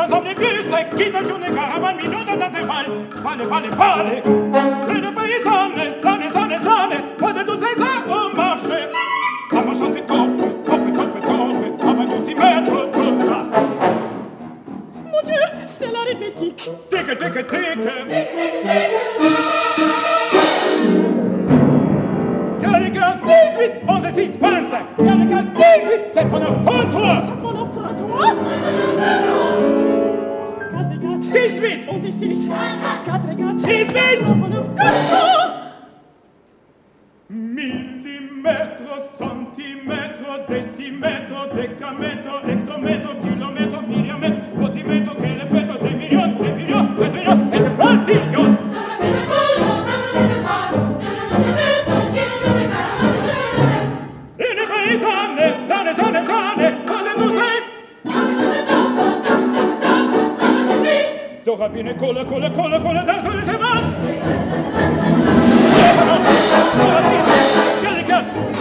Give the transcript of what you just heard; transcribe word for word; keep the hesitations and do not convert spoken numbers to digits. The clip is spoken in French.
ensemble les bus, qui te tourne caravane, minuta dans tes valles, vale, vale, vale. Et le paysanne, sonne, sonne, sonne, pas de tous ces ans au marché. En marchant des coffres, coffres, coffres, coffres, avant de s'y mettre au contrat. Mon Dieu, c'est l'arithmétique. Tic, tic, tic, tic. Quelqu'un dix-huit, onze, six, vingt-cinq. Quelqu'un dix-huit, sept, neuf, trente-trois. sept, neuf, trente-trois. quatre et quatre. dix-huit. onze et six. quatre et quatre. dix-huit. neuf, neuf, quatre. Millimètres, centimètres, décimètres, décamètres, hectomètres, kilomètres, milliamètres, quotimètres, quel est fait des millions, des millions, des trillions et des francillions. Une paysanne, sonne, sonne, sonne, pas de doucet. Do rapine, colle, colle, colle, colle, dans le chemin. Quelqu'un